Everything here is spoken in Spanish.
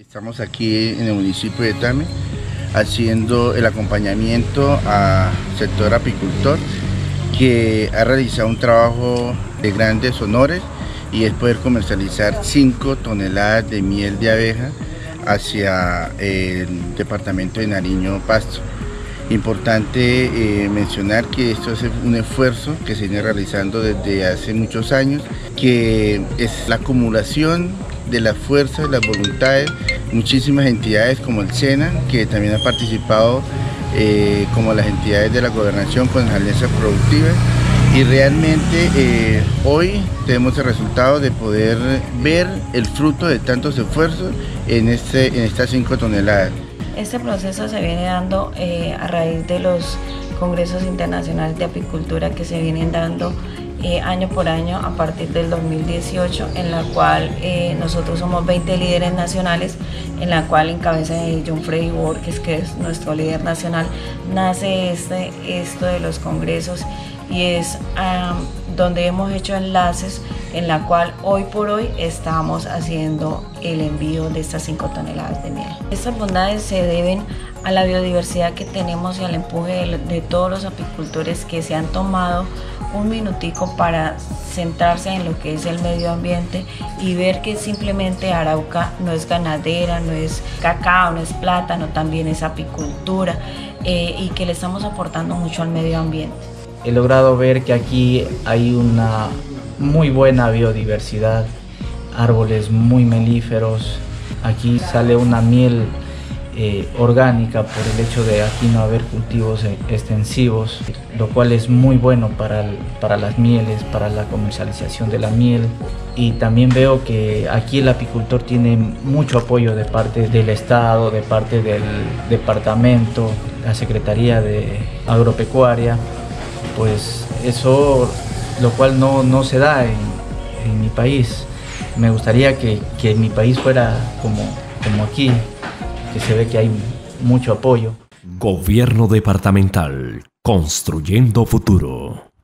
Estamos aquí en el municipio de Tame haciendo el acompañamiento al sector apicultor que ha realizado un trabajo de grandes honores y es poder comercializar 5 toneladas de miel de abeja hacia el departamento de Nariño, Pasto. Importante mencionar que esto es un esfuerzo que se viene realizando desde hace muchos años, que es la acumulación de las fuerzas, las voluntades, muchísimas entidades como el SENA, que también ha participado, como las entidades de la gobernación con las alianzas productivas, y realmente hoy tenemos el resultado de poder ver el fruto de tantos esfuerzos en estas 5 toneladas. Este proceso se viene dando a raíz de los congresos internacionales de apicultura que se vienen dando año por año a partir del 2018, en la cual nosotros somos 20 líderes nacionales, en la cual en cabeza de John Freddy Borges, que es nuestro líder nacional, nace esto de los congresos, y es donde hemos hecho enlaces, en la cual hoy por hoy estamos haciendo el envío de estas 5 toneladas de miel. Estas bondades se deben a la biodiversidad que tenemos y al empuje de todos los apicultores que se han tomado un minutico para centrarse en lo que es el medio ambiente y ver que simplemente Arauca no es ganadera, no es cacao, no es plátano, también es apicultura, y que le estamos aportando mucho al medio ambiente. He logrado ver que aquí hay una muy buena biodiversidad, árboles muy melíferos. Aquí sale una miel orgánica por el hecho de aquí no haber cultivos extensivos, lo cual es muy bueno para las mieles, para la comercialización de la miel. Y también veo que aquí el apicultor tiene mucho apoyo de parte del Estado, de parte del departamento, la Secretaría de Agropecuaria. Pues eso, lo cual no se da en mi país. Me gustaría que en mi país fuera como aquí, que se ve que hay mucho apoyo. Gobierno departamental, construyendo futuro.